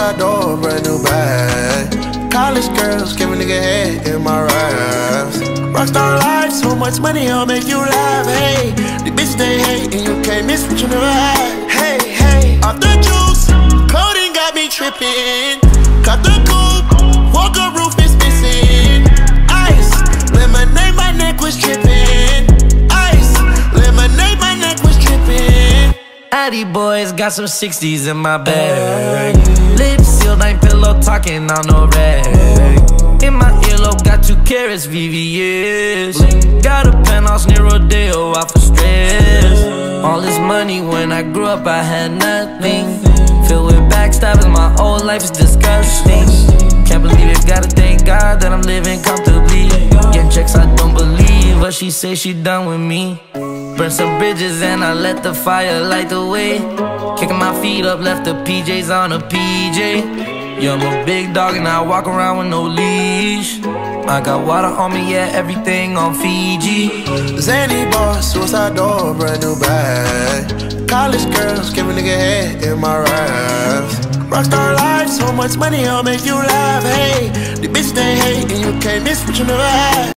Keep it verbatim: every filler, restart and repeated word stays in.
suicide door, brand new bag. College girls give a nigga head in my raps. Rockstar life, so much money, I'll make you laugh. Hey, the bitches they hate, and you can't miss what you never had. Hey, hey, off the juice, clothing got me tripping. Cut the coupe, walker roof is missing. Ice, lemonade, my neck was tripping. Ice, lemonade, my neck was tripping. Addy boys got some sixties in my bag. Lips sealed, ain't pillow talking on no rag. In my earlobe got two carats, V V S. Got a penthouse near Rodeo, out for stress. All this money, when I grew up I had nothing. Filled with backstabbing, my whole life is disgusting. Can't believe it, gotta thank God that I'm living comfortably. Getting checks, I don't believe what she say, she done with me. Burn some bridges and I let the fire light the way. Kicking my feet up, left the P Js on a P J. Yeah, I'm a big dog and I walk around with no leash. I got water on me, yeah, everything on Fiji. Zany boss, suicide door, brand new bag. College girls give a nigga head in my raps. Rockstar life, so much money, I'll make you laugh. Hey, the bitches they hate, and you can't miss what you never had.